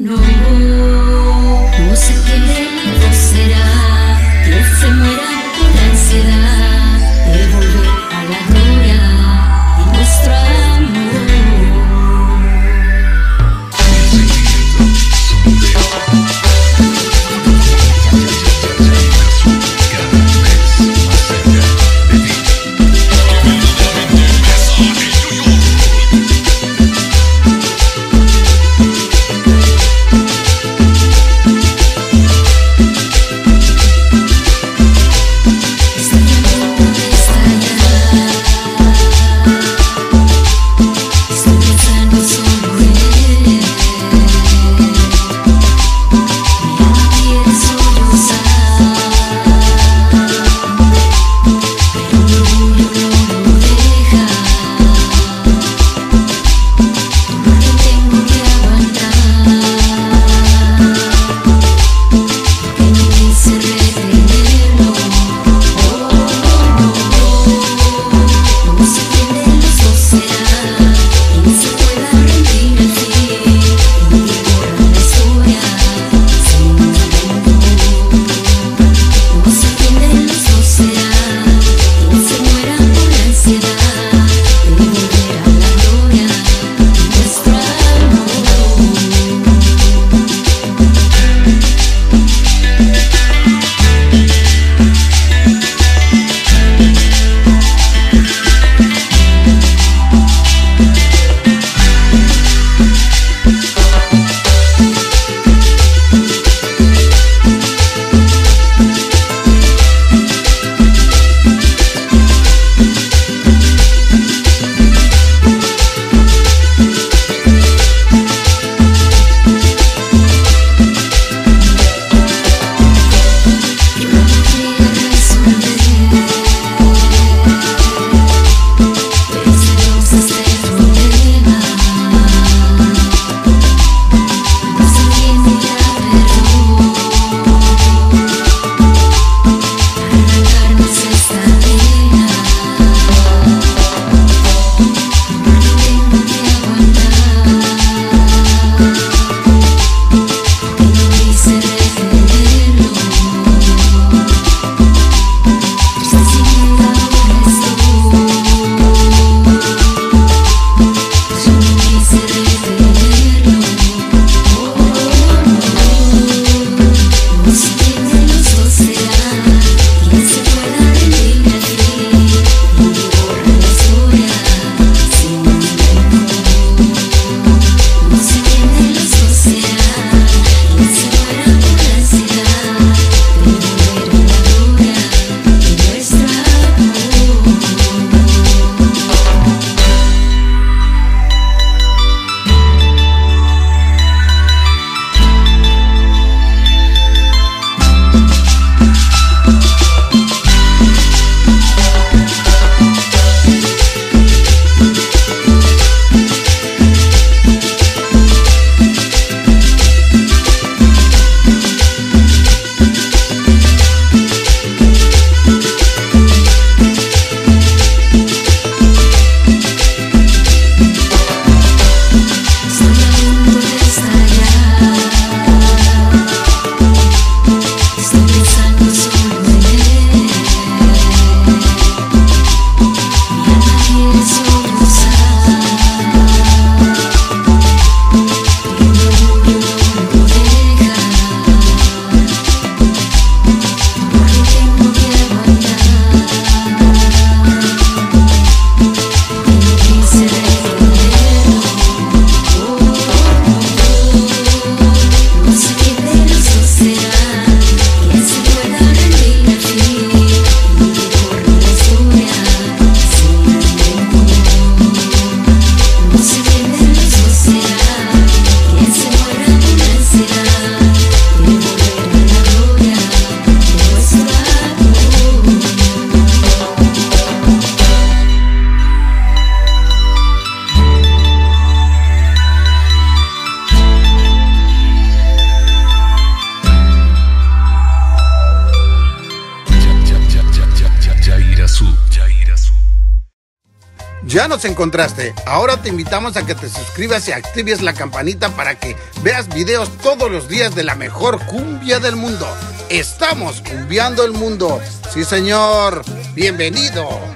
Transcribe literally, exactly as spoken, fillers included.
no, no sé qué delito será que se muera por la ansiedad de volver a la gloria de nuestro amor. Ya nos encontraste. Ahora te invitamos a que te suscribas y actives la campanita para que veas videos todos los días de la mejor cumbia del mundo. Estamos cumbiando el mundo. Sí, señor. Bienvenido.